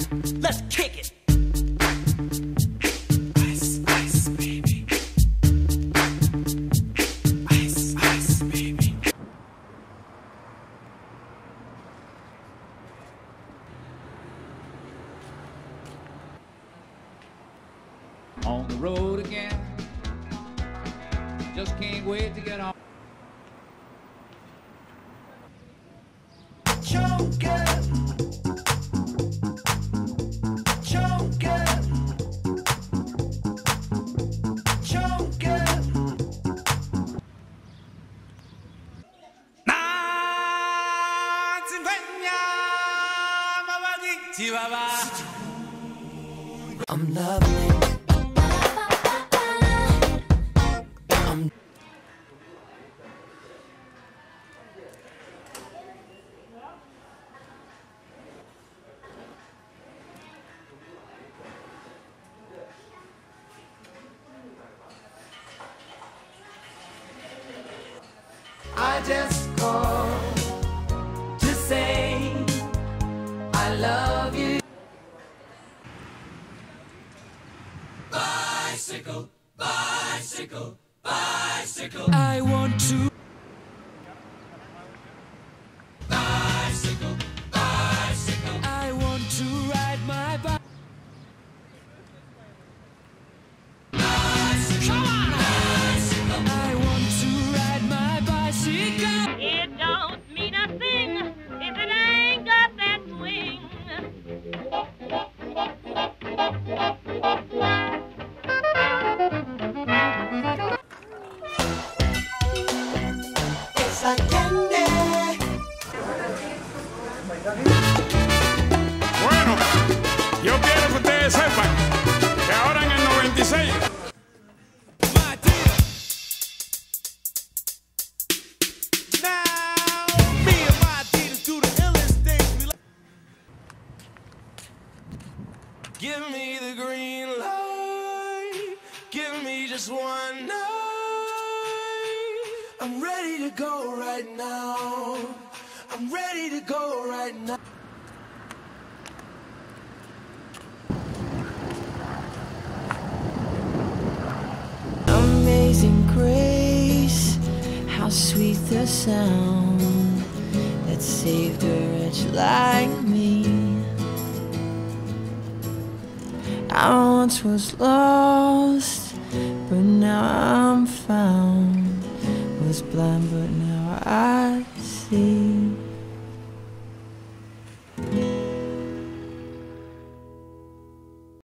Let's kick it. Ice, ice, baby. Ice, ice, baby. On the road again. Just can't wait to get on. Choke it. Choke it. Choke it. I'm loving it. I just called to say I love you. Bicycle, bicycle, bicycle. I want to. Bicycle, bicycle. I want to ride my bike. Come on! Bicycle. I want to ride my bicycle. It don't mean a thing if it ain't got that swing. It's like candy. Bueno, yo quiero que ustedes sepan que ahora en el 96. Give me the green light. Give me just one night. I'm ready to go right now. I'm ready to go right now. Amazing grace, how sweet the sound that saved a wretch like me. I once was lost, but now I'm found. Was blind, but now I see.